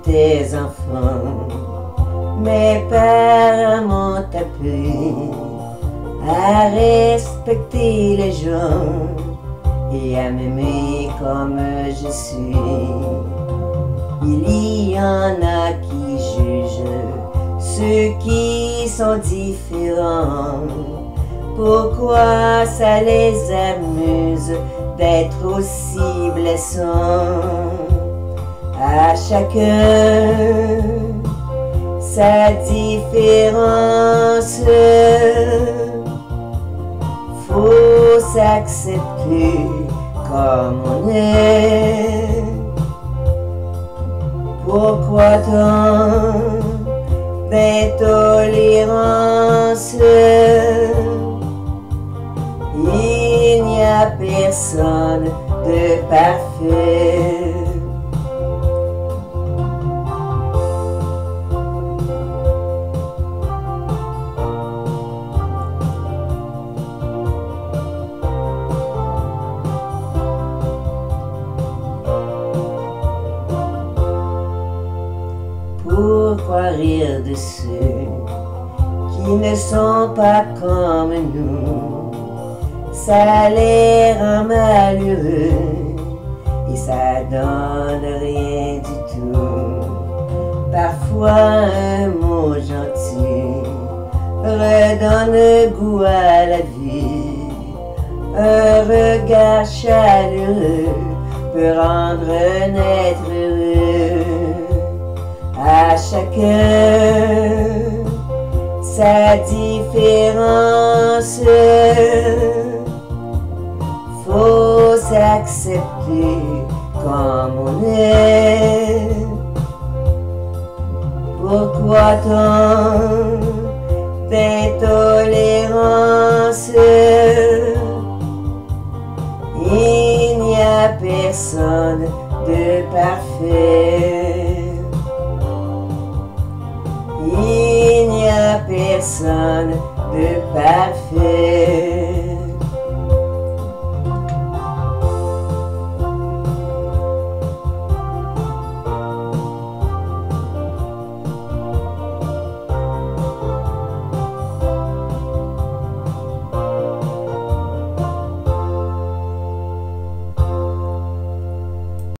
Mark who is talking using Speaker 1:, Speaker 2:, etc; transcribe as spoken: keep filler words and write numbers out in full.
Speaker 1: j'étais enfant, mes parents m'ont appris à respecter les gens et à m'aimer comme je suis. Il y en a qui jugent ceux qui sont différents. Pourquoi ça les amuse d'être aussi blessants? À chacun sa différence. Faut s'accepter comme on est. Pourquoi tant d'intolérance? Il n'y a personne de parfait. Pourquoi rire de ceux qui ne sont pas comme nous? Ça les rend malheureux et ça donne rien du tout. Parfois un mot gentil redonne goût à la vie. Un regard chaleureux peut rendre un être heureux. À chacun sa différence. Faut s'accepter comme on est. Pourquoi tant d'intolérance? Il n'y a personne de parfait. Il n'y a personne de parfait.